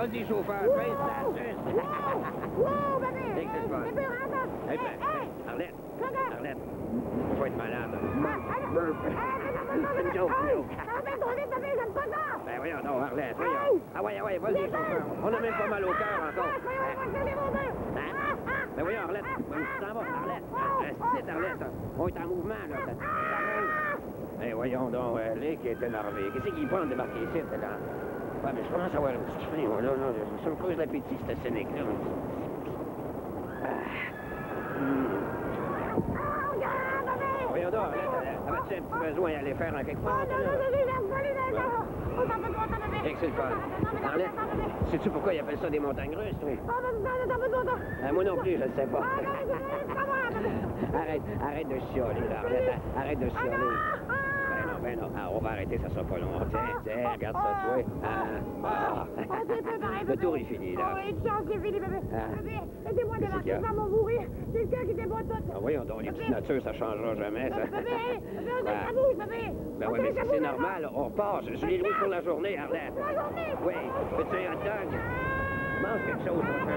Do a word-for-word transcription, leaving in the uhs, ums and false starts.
Vas-y, chauffeur, fais ça, juste. Wow, bébé! C'est que c'est le fun. Bébé, rentre! Hey, ben, Arlette, Arlette, faut pas être malade. C'est une joke, une joke. Arrête ton lit, bébé, j'aime pas ça! Ben voyons donc, Arlette, voyons. Ah ouais, ah ouais, vas-y, chauffeur. On a même pas mal au cœur encore. Hein? Ben voyons, Arlette, ben, tu t'en vas, Arlette. Reste, Arlette. On est en mouvement, là. Ça, ça bouge. Ben voyons donc, euh, Lick est énervé. Qu'est-ce qu'il prend de débarquer ici, là? Ouais, mais je commence à avoir une petite faim, moi, là, là. Ça me cause l'appétit, cette scénique-là. Ah. Hum. Voyons donc, Arlette, avais-tu un petit besoin d'aller faire en quelque part? Qu'est-ce que c'est le fun? Arlette, sais-tu pourquoi ils appellent ça des montagnes russes, oui? Euh, moi non plus, je ne sais pas. Arrête, arrête de chialer, là, Arlette, arrête de chialer. Ben non, ben non, ah, on va arrêter, ça sera pas long. Tiens, tiens, regarde ça, toi. Ah, ah. Le tour est fini, là. Oh, une chance, c'est fini, bébé. Ah. Bébé, laissez-moi débarquer ça, mon bourré. C'est le cœur qui déboîte tout. Ah, voyons donc, les petites natures, ça changera jamais, ça. Bébé, bébé, on Ah. ça bouge, bébé. Ben oui, mais si c'est normal, on repart. Je l'ai loué pour la journée, Arlette. La journée. Oui, veux-tu un hot dog? Mange quelque chose, mon frère.